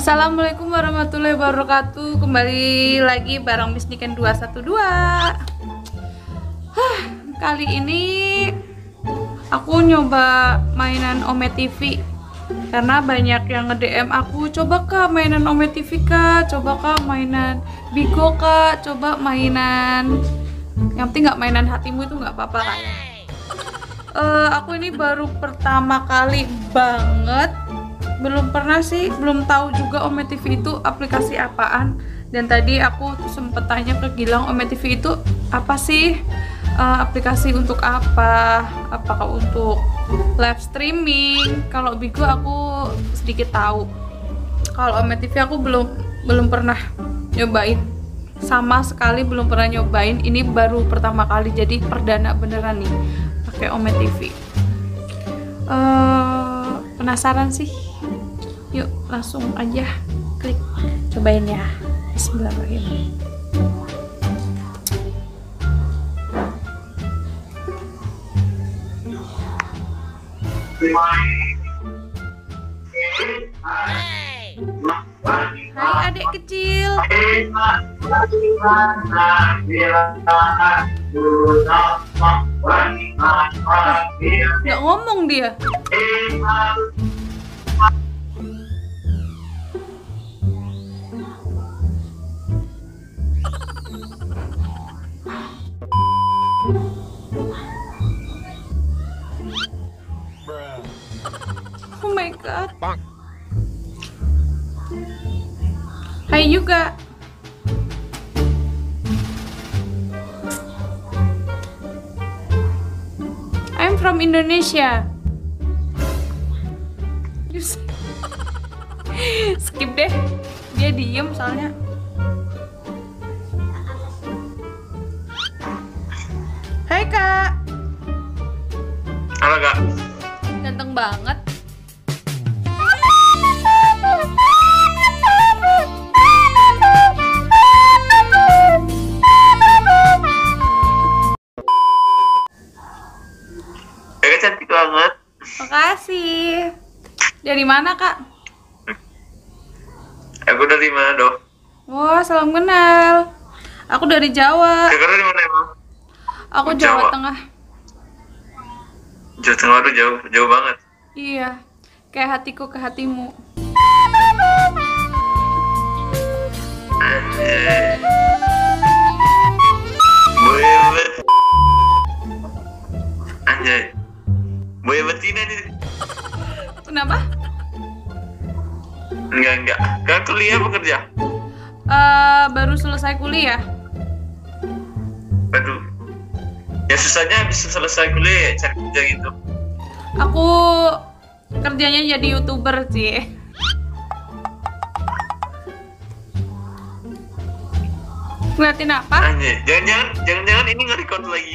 Assalamualaikum warahmatullahi wabarakatuh. Kembali lagi bareng Miss Niken 212. Kali ini aku nyoba mainan Ome TV karena banyak yang nge-DM aku, coba kak mainan Ome TV kak, coba kak mainan Bigo kak, coba mainan yang penting nggak mainan hatimu itu nggak apa-apa kak. Aku ini baru pertama kali banget, belum pernah sih, belum tahu juga Ome TV itu aplikasi apaan. Dan tadi aku sempet tanya ke Gilang, Ome TV itu apa sih, aplikasi untuk apa, apakah untuk live streaming. Kalau Bigo aku sedikit tahu, kalau Ome TV aku belum pernah nyobain, sama sekali belum pernah nyobain. Ini baru pertama kali, jadi perdana beneran nih pakai Ome TV. Penasaran sih? Yuk langsung aja klik, cobain ya. Bismillahirrahmanirrahim. Hai adik kecil. Nggak ngomong dia. Oh my god. Hai juga. I'm from Indonesia. Skip deh. Dia diem soalnya. Hai kak. Halo kak. Ganteng banget. Cantik banget. Makasih. Dari mana kak? Aku dari Manado. Wah, salam kenal. Aku dari Jawa. Kakak dari mana emang? Aku Jawa Tengah. Jawa Tengah tuh jauh banget. Iya, kayak hatiku ke hatimu. Anjay. Boyebet. Anjay. Boya betina nih. Kenapa? Enggak. Kak kuliah apa kerja? Baru selesai kuliah. Aduh. Ya susahnya bisa selesai kuliah ya, cari kerja gitu. Aku kerjanya jadi YouTuber sih. Ngeliatin apa? Anjay. Jangan-jangan ini nge-record lagi.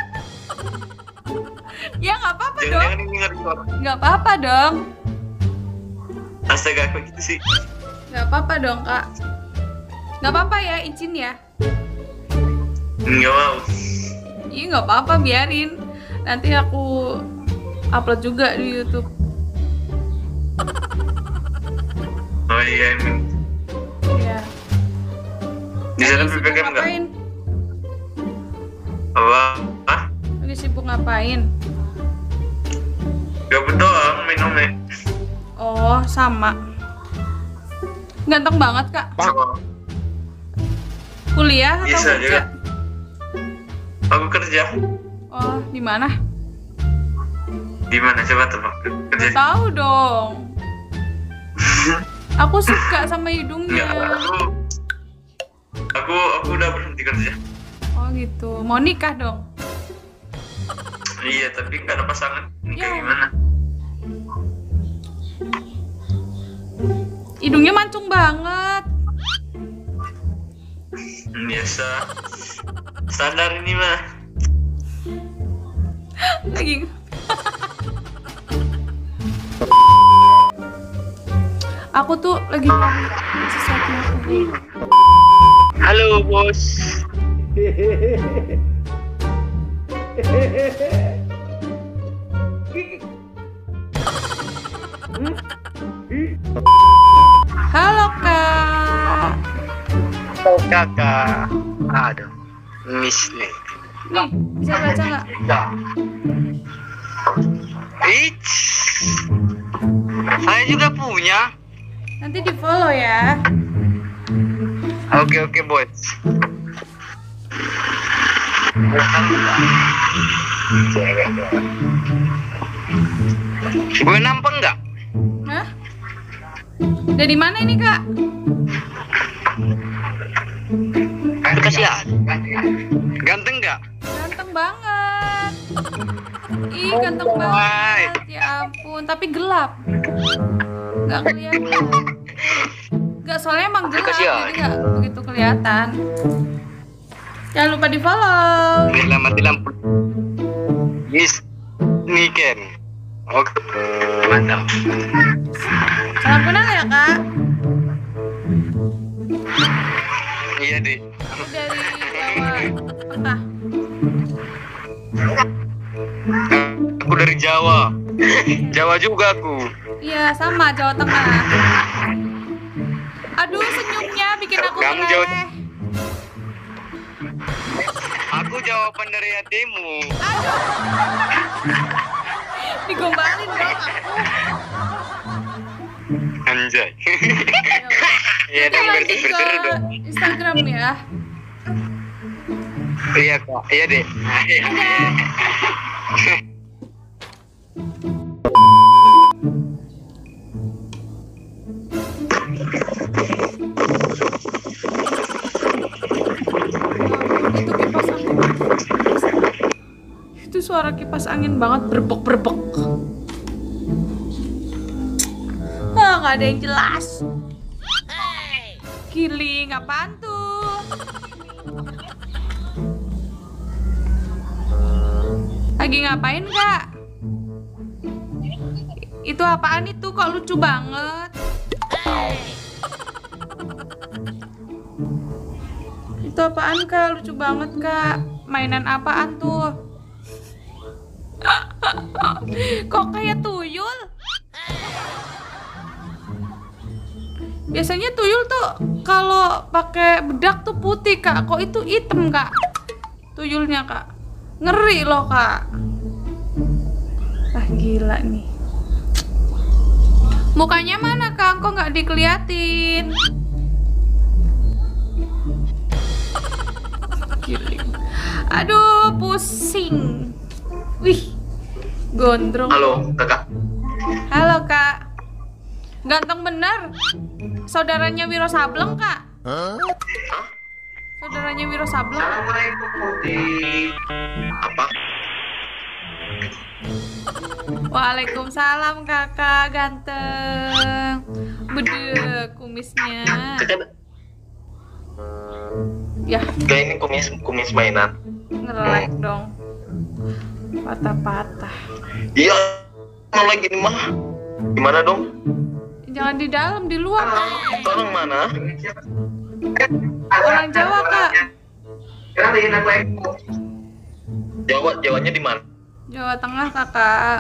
Ya nggak apa-apa dong. Jangan-jangan ini nge-record. Nggak apa-apa dong. Astaga, kok gitu sih? Nggak apa-apa dong kak. Nggak apa-apa ya, izin ya. Nggak mau. Iya nggak apa-apa, biarin. Nanti aku upload juga di YouTube. Oh iya emang. Iya. Di sana Lagi sibuk PPKM nggak? ngapain? Apa? Hah? Lagi sibuk ngapain? Gabut doang minumnya. Oh, sama. Ganteng banget kak. Sama. Kuliah atau Bisa kerja? juga. Aku kerja. Oh, di mana? Di mana coba tebak? Kerja. Nggak tahu dong. Aku suka sama hidungnya. Enggak, aku udah berhenti kerja. Oh gitu. Mau nikah dong? Iya, tapi nggak ada pasangan. Nikah Ya. gimana? Hidungnya mancung banget. Biasa. Standar ini mah. Lagi. Aku tuh lagi nyari sesuatu yang aku. Halo bos. Halo Kak. Oh kakak. Aduh, miss nih. Nih, bisa baca nggak? Eits. Saya juga punya. Nanti di follow ya. Oke bos. Gue nampang nggak? Hah? Dari mana ini Kak? Kasihan. Ganteng nggak? Ganteng banget. Ih, ganteng Oh, banget. Ya ampun, tapi gelap. Nggak kelihatan. Nggak, soalnya emang gelap, Kasihan. jadi nggak begitu kelihatan. Jangan lupa di follow. Bila mati lampu. Miss Niken. Oke. Mantap. Salam kenal ya Kak. Iya deh. Aku dari Jawa Tengah. Aku dari Jawa. Jawa juga aku. Iya, sama Jawa Tengah. Aduh, senyumnya bikin aku Kamu meleleh. Jawa- Aku jawaban dari hatimu. Digombalin dong aku. Anjay. Nanti Iya dong, lanjut bersih ke dong. Instagram ya. Iya kak, iya deh. Itu kipas angin. Itu suara kipas angin banget, berbek. Ah, nggak ada yang jelas. Giling, apaan tuh? Lagi ngapain Kak? Itu apaan itu? Kok lucu banget? Itu apaan Kak? Lucu banget Kak. Mainan apaan tuh? Kok kayak tuyul? Biasanya tuyul tuh kalau pakai bedak tuh putih Kak. Kok itu hitam Kak? Tuyulnya Kak. Ngeri loh Kak. Ah gila nih. Mukanya mana Kak? Kok nggak dikeliatin? Giling. Aduh pusing. Wih, gondrong. Halo, kakak. Halo Kak. Ganteng bener. Saudaranya Wiro Sableng Kak. Saudaranya Wiro Sableng. Assalamualaikum, Putih. Apa? Waalaikumsalam kakak ganteng. Bedek kumisnya. Kakak, Ya kayak ini kumis mainan. ngelek dong. Patah-patah. Iya, mau lagi di mana? Gimana dong? Jangan di dalam, di luar. Orang mana? Orang Jawa Kak. Jawanya di mana? Jawa Tengah kakak.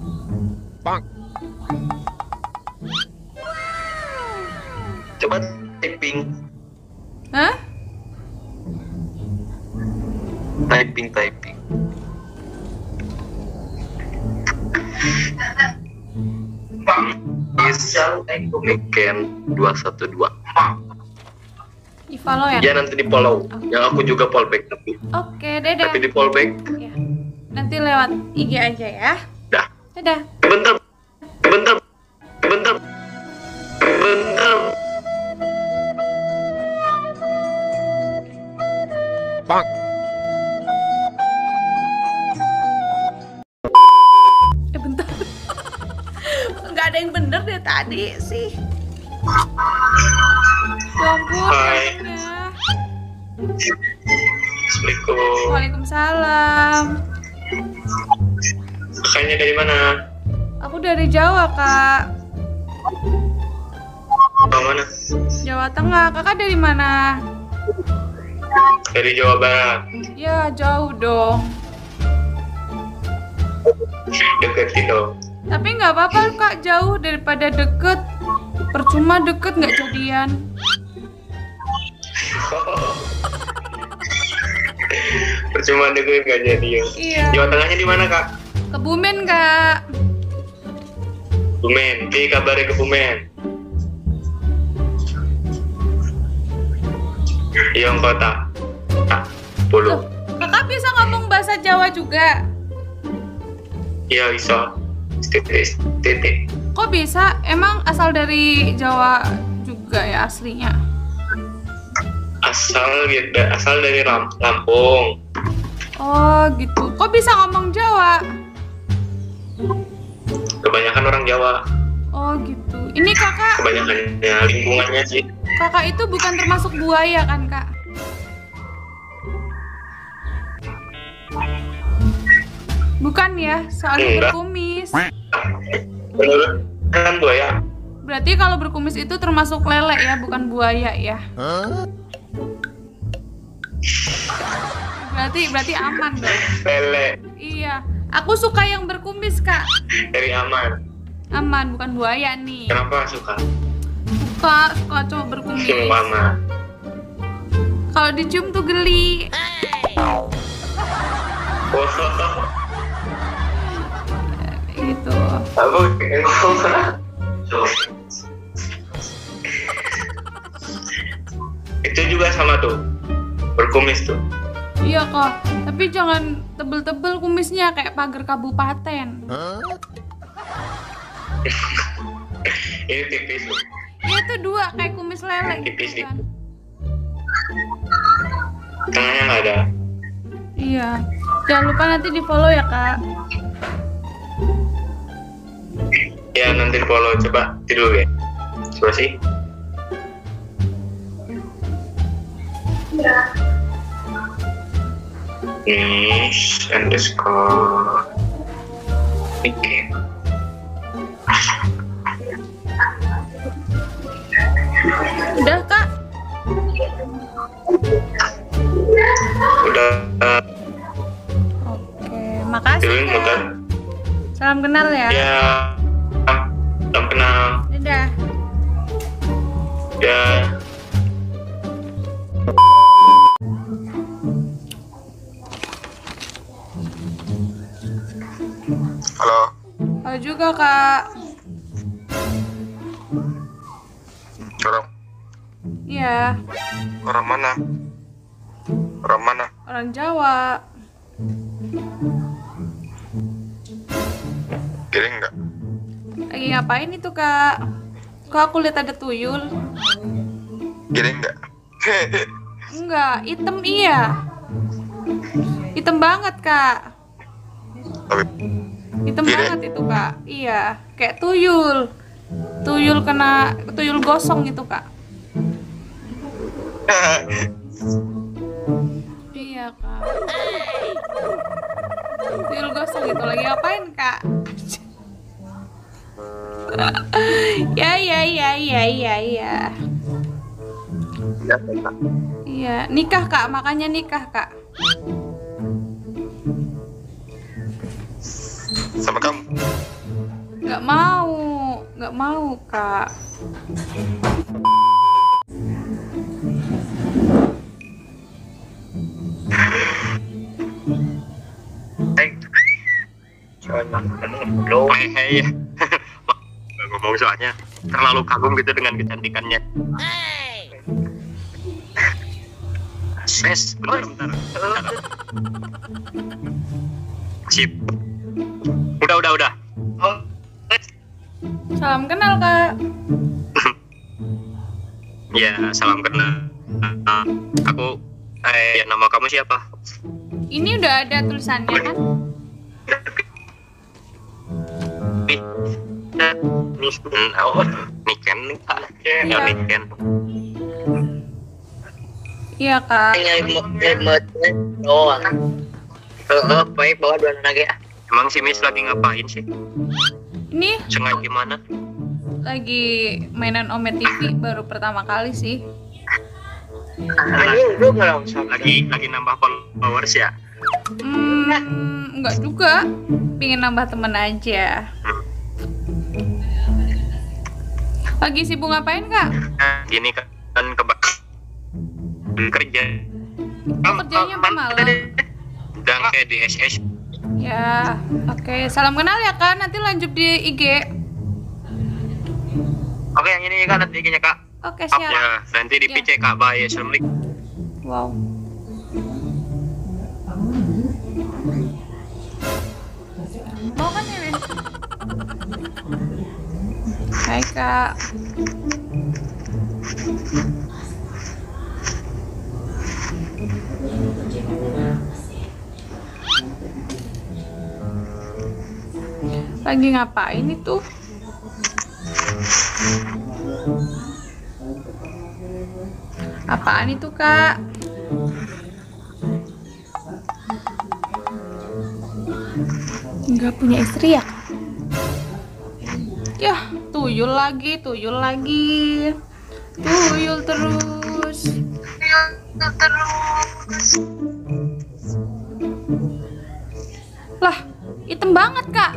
Coba typing. Hah? Typing. Niken 212. Di follow ya? Ya nanti di follow. Yang aku juga follow back tapi Oke, dadah. di follow back. Ya. Nanti lewat IG aja ya. Dah. Dadah. Bentar. Bentar. Nggak ada yang bener deh tadi sih. Ya ampun, Hai. gantengnya. Assalamualaikum. Waalaikumsalam. Kakaknya dari mana? Aku dari Jawa, Kak. Dari mana? Jawa Tengah. Kakak dari mana? Dari Jawa Barat. Ya, jauh dong. Deket gitu. Tapi nggak apa-apa, Kak. Jauh daripada deket. percuma deket nggak jadian. Percuma deh gue gak jadi ya. Iya. Jawa Tengahnya di mana kak? Kebumen kak. Kebumen. Di kabarnya Kebumen. Yang kota. Tak. Loh, Puluh. kakak bisa ngomong bahasa Jawa juga? Iya bisa. Titik. Kok bisa? Emang asal dari Jawa juga ya aslinya? Asal dari Lampung. Oh gitu. Kok bisa ngomong Jawa? Kebanyakan orang Jawa. Oh gitu. Ini kakak, Kebanyakannya lingkungannya sih. kakak itu bukan termasuk buaya kan kak? Bukan ya, soalnya Enggak. berkumis. Bener kan buaya? Berarti kalau berkumis itu termasuk lele ya, bukan buaya ya? Berarti aman dong. Lele Iya, aku suka yang berkumis kak. dari aman. Aman, bukan buaya nih. Kenapa suka? Suka cowok berkumis. Cium aman. Kalau dicium tuh geli. Wow. Gitu. Aku itu juga sama tuh berkumis tuh. Iya kak, tapi jangan tebel-tebel kumisnya kayak pagar kabupaten. Ini tipis tuh. Iya tuh dua kayak kumis lele Tipis gitu kan. Tengahnya nggak ada. Iya. Jangan lupa nanti di follow ya kak. Ya nanti follow, coba tidur ya. Coba sih. Underscore. Oke. Udah kak. Udah. Oke, makasih Tidurin kak. udah. Salam kenal ya. Ya. Salam kenal. Dadah. Ya. Halo. Halo juga kak. Orang Iya, orang mana? Orang mana? orang Jawa. Giring nggak? Lagi ngapain itu kak? Kok aku lihat ada tuyul? Giring nggak? Enggak, item iya. Item banget kak. Tapi Hitam Gini. banget itu kak. Iya, kayak tuyul. Tuyul kena tuyul gosong gitu kak. Iya kak. Tuyul gosong gitu lagi ngapain kak? Ya. Iya, nikah kak, makanya nikah kak. sama kamu. Nggak mau kak. Hei, ngomong soalnya terlalu kagum gitu dengan kecantikannya. Ses, bentar. Sip. Udah. Salam kenal kak. Ya, salam kenal. Aku, nama kamu siapa? Ini udah ada tulisannya kan? Niken. Iya. Niken. Iya kak. doang. Baik bawa dua lagi ya. Emang si Miss lagi ngapain sih? Ini Sengaja gimana? lagi mainan Ome TV baru pertama kali sih. Lu belum sama. Lagi nambah followers ya? Enggak juga. Pingin nambah temen aja. Lagi sibuk ngapain kak? Gini kan kerja. Kerjanya apa malam? Udah kayak di SS. Ya, oke. Salam kenal ya kak. Nanti lanjut di IG. Oke, yang ini kan nanti IG-nya Kak. Oke siap. Ya, nanti di Ya. PC Kak. Bye. Assalamualaikum. Wow. Mau kan ya, Win? Hai kak. Lagi ngapain itu? Apaan itu kak? Nggak punya istri ya? Yah, tuyul lagi, tuyul lagi. Tuyul terus. Lah, hitam banget kak.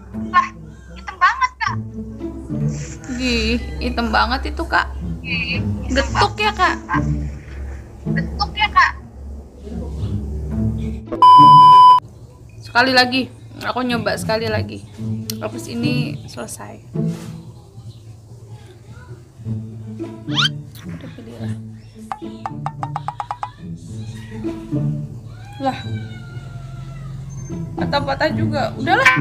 Gih, hitam banget itu kak. Getuk ya kak. Sekali lagi, aku nyoba sekali lagi. Habis ini selesai. Udah pilih lah. Lah, patah-patah juga. Udahlah.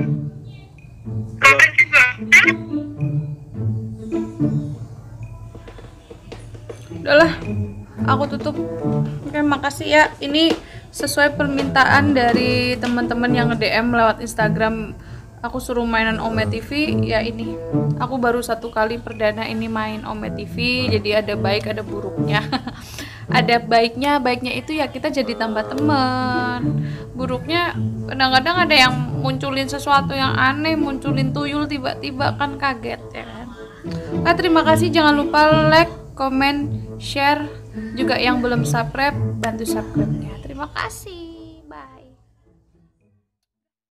Udahlah, aku tutup. Oke, makasih ya. Ini sesuai permintaan dari teman-teman yang nge-DM lewat Instagram. Aku suruh mainan Ome TV. Ya ini, aku baru 1 kali perdana ini main Ome TV. Jadi ada baik, ada buruknya. Ada baiknya itu ya kita jadi tambah teman. Buruknya kadang-kadang ada yang munculin sesuatu yang aneh, munculin tuyul tiba-tiba, kan kaget ya kan. Nah, terima kasih, jangan lupa like, komen, share, juga yang belum subscribe bantu subscribe-nya. Terima kasih.